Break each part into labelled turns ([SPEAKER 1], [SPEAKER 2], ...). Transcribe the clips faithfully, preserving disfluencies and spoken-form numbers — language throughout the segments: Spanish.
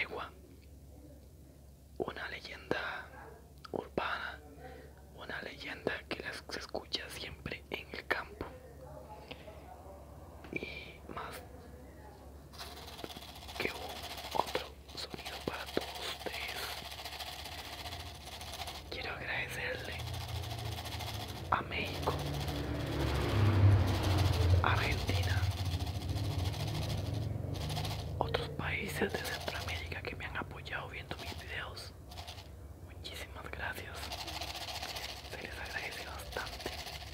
[SPEAKER 1] segua, una leyenda urbana, una leyenda que las- se escucha siempre en el campo. Y más que un otro sonido para todos ustedes, quiero agradecerle a México, Argentina, otros países de Centroamérica que me han apoyado viendo mis videos. Muchísimas gracias, se les agradece bastante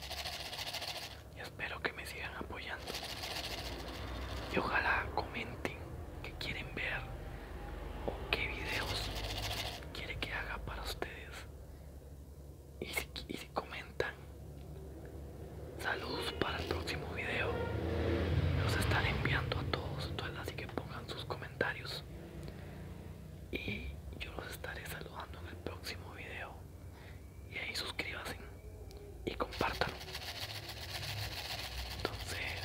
[SPEAKER 1] y espero que me sigan apoyando. Y ojalá comenten qué quieren ver o qué videos quiere que haga para ustedes. Y si, y si comentan saludos para el próximo video, los estaré enviando a todos. Entonces así que pongan sus comentarios y yo los estaré saludando en el próximo video. Y ahí suscríbanse y compartan. Entonces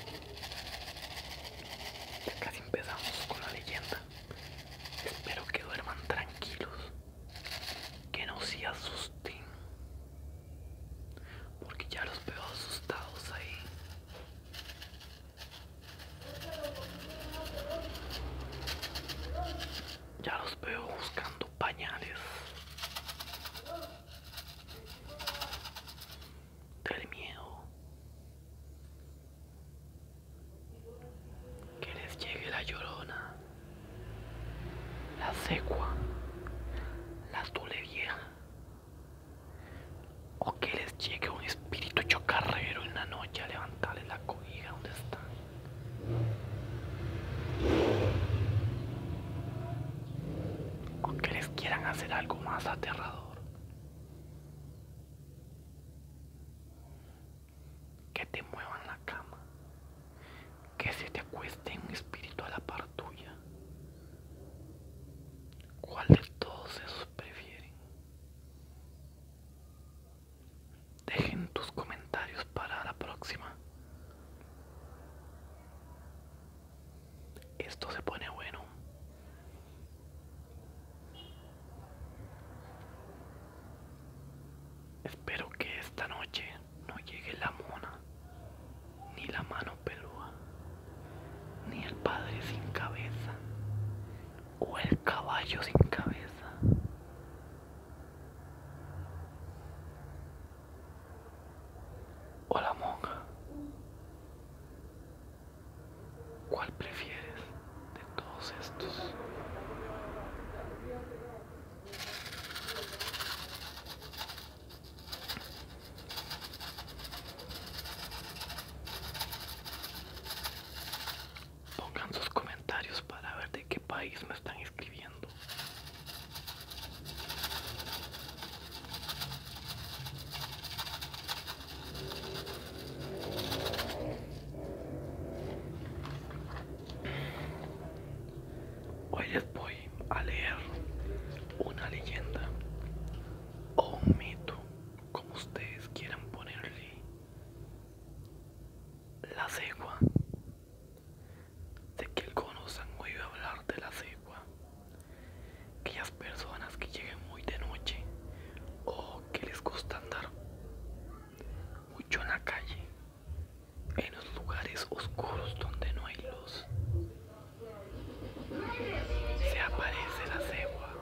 [SPEAKER 1] ya casi empezamos con la leyenda. Espero que duerman tranquilos, que no se asusten, porque ya los veo asustados ahí. Ya los veo buscando pañales del miedo. Que les llegue la llorona, la secua, la tule vieja, o que les llegue un espíritu chocarrero en la noche a levantarles la cobija donde están. O que les quieran hacer algo más aterrador. Que te muevan la cama. Que se te acueste un espíritu a la par tuya. ¿Cuál de todos esos prefieren? Dejen tus comentarios para la próxima. Esto se pone bueno. Espero que esta noche no llegue la mona, ni la mano pelúa, ni el padre sin cabeza, o el caballo sin cabeza. O la monja. ¿Cuál prefieres de todos estos? Pongan sus comentarios para ver de qué país me están escribiendo. Hoy les voy a leer una leyenda o un mito, como ustedes quieran ponerle. La cegua. Sé que algunos han oído hablar de la cegua. Aquellas personas que lleguen muy de noche o que les gusta andar mucho en la calle, en los lugares oscuros donde no hay luz. Se aparece la cegua.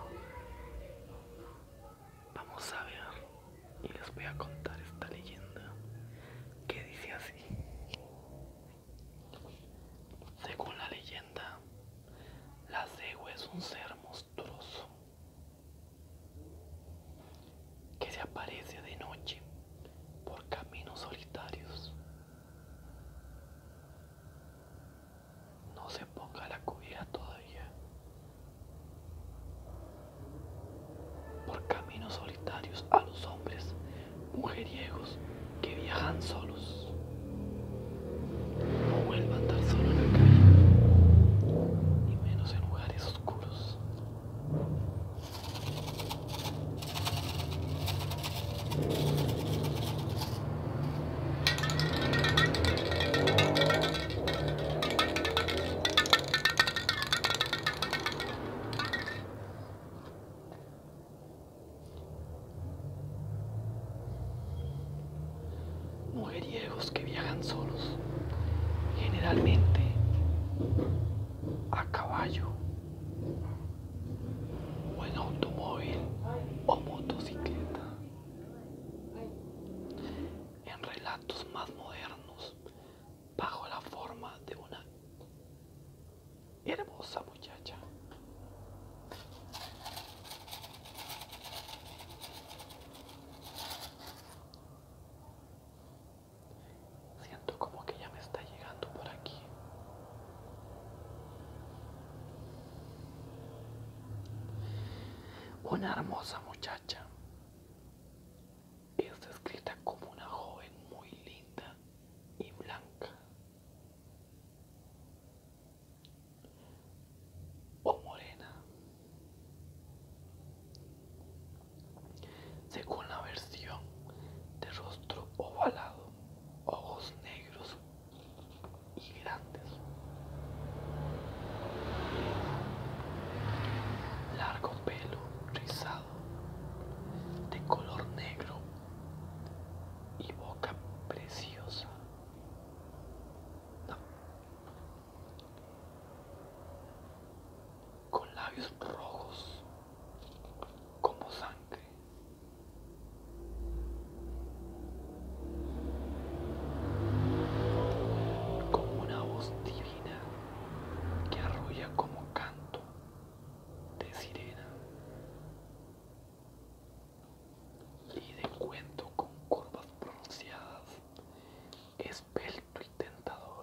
[SPEAKER 1] Vamos a ver y les voy a contar esta leyenda que dice así. Según la leyenda, la cegua es un ser monstruoso que se aparece de noche por caminos solitarios. No se ponga la cobija todavía. Por caminos solitarios a los hombres mujeriegos que viajan solos. No vuelva a andar solo en la calle, y menos en lugares oscuros. mujeriegos que viajan solos, generalmente a caballo o en automóvil o motocicleta. En relatos más modernos, bajo la forma de una hermosa muchacha. Siento como que ya me está llegando por aquí. Una hermosa muchacha es descrita como una joven muy linda y blanca o morena, según la versión, de rostro ovalado, ojos negros y grandes, largo pelo rizado de color negro y boca preciosa. No. Con labios rojos como sangre. Con una voz divina que arrulla como canto de sirena y de cuento con curvas pronunciadas, esbelto y tentador.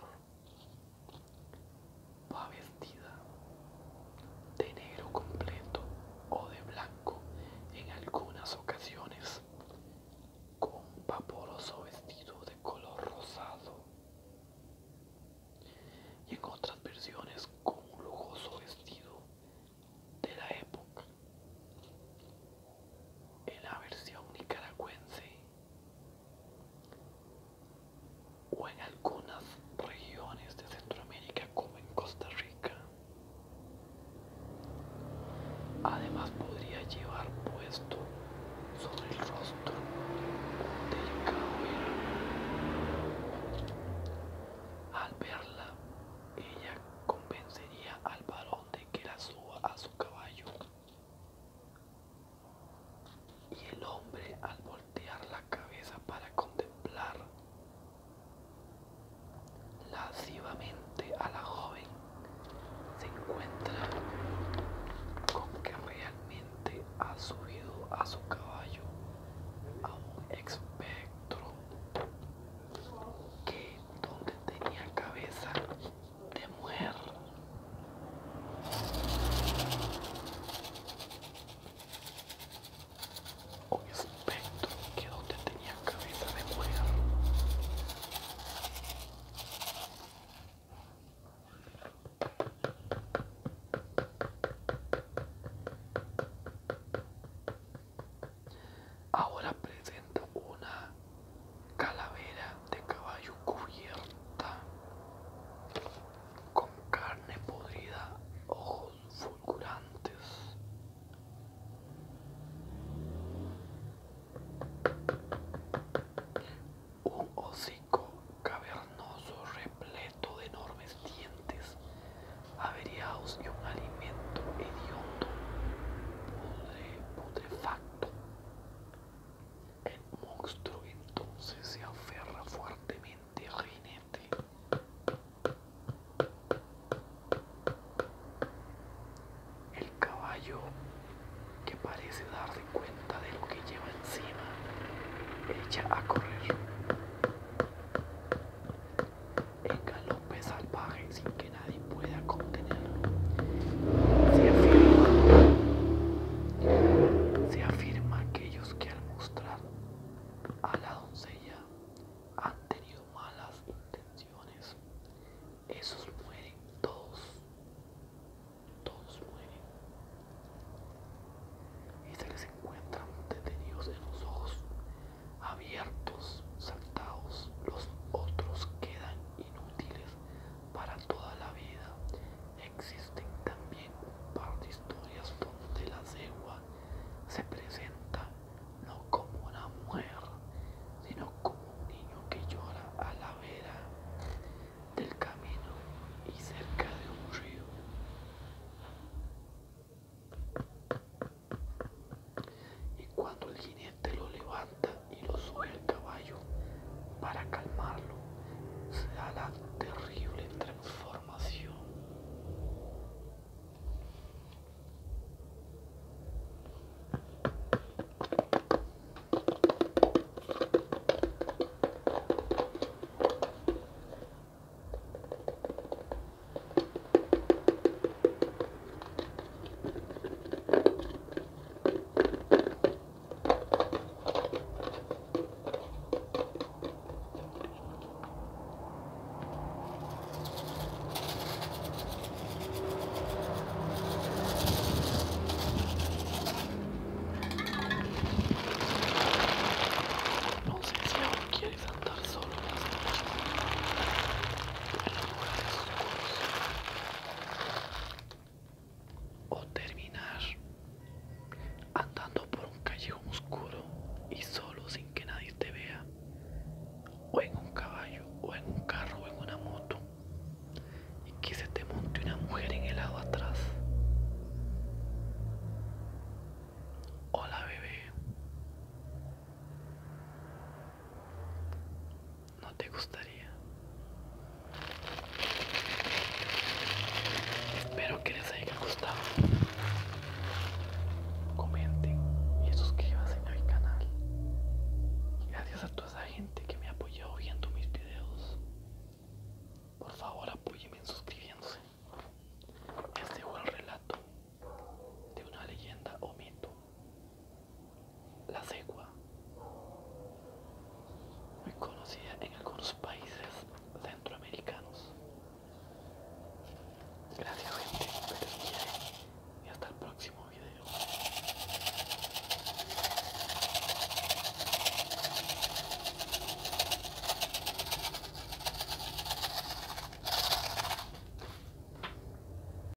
[SPEAKER 1] Va vestida de negro completo o de blanco en algunas ocasiones, con un vaporoso vestido de color rosado y en otras versiones con un lujoso vestido de la época. En la versión nicaragüense o en algunas regiones de Centroamérica como en Costa Rica, además podría llevar puesto sobre el rostro un delicado velo. Al verla, ella convencería al varón de que la suba a su caballo, y el hombre, al voltear la cabeza para contemplar lascivamente a la joven, se encuentra con que realmente ha subido a su caballo a un espectro que, donde tenía cabeza de mujer, un espectro que donde tenía cabeza de mujer. Ahora presenta una calavera de caballo cubierta con carne podrida, ojos fulgurantes, un hocico cavernoso repleto de enormes dientes averiados y un alimento hediondo, pudre, putrefacto. El monstruo entonces se aferra fuertemente al jinete. El caballo, que parece darse cuenta de lo que lleva encima, echa a correr en galope salvaje sin que nadie pueda contenerlo. Se afirma, se afirma aquellos que al mostrar a la doncella han tenido malas intenciones. Esos mueren, todos, todos mueren. Y se les encuentran detenidos en los ojos abiertos, te gustaría?